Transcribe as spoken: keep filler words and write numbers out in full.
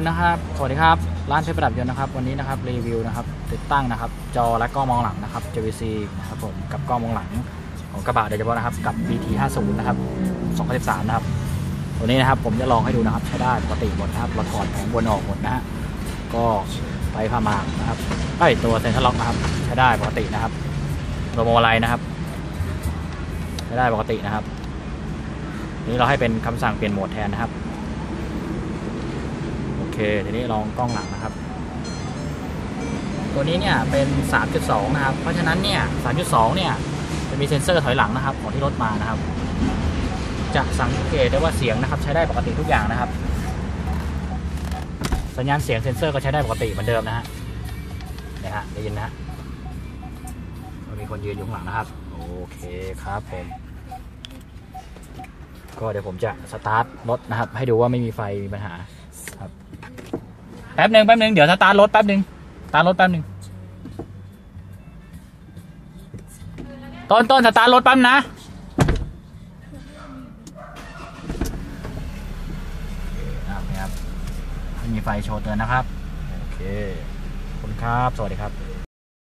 นะครับสวัสดีครับร้านเพชรประดับยนต์นะครับวันนี้นะครับรีวิวนะครับติดตั้งนะครับจอและกล้องมองหลังนะครับ เจ วี ซี นะครับผมกับกล้องมองหลังของกระบะโดยเฉพาะนะครับกับ บี ที ห้าสิบ นะครับสองพันสิบสามนะครับตัวนี้นะครับผมจะลองให้ดูนะครับใช้ได้ปกติหมดนะครับเราถอดแผงบนออกหมดนะฮะก็ไปพามากนะครับไอ้ตัวเซ็นทรัลล็อกนะครับใช้ได้ปกตินะครับตัวโมไลนะครับใช้ได้ปกตินะครับนี้เราให้เป็นคำสั่งเปลี่ยนโหมดแทนนะครับโอเคทีนี้ลองกล้องหลังนะครับตัวนี้เนี่ยเป็น สามจุดสอง นะครับเพราะฉะนั้นเนี่ย สามจุดสอง เนี่ยจะมีเซ็นเซอร์ถอยหลังนะครับของที่รถมานะครับจะสังเกตได้ว่าเสียงนะครับใช้ได้ปกติทุกอย่างนะครับสัญญาณเสียงเซ็นเซอร์ก็ใช้ได้ปกติเหมือนเดิมนะฮะเนี่ยฮะได้ยินนะฮะมีคนยืนอยู่ข้างหลังนะครับโอเคครับผมก็เดี๋ยวผมจะสตาร์ทรถนะครับให้ดูว่าไม่มีไฟมีปัญหาครับแป๊บหนึ่งแป๊บหนึ่งเดี๋ยวสตาร์ทรถแป๊บหนึ่งสตาร์ทรถแป๊บหนึ่งต้นต้นสตาร์ทรถแป๊บนะครับไม่มีไฟโชว์เตือนนะครับโอเคขอบคุณครับสวัสดีครับ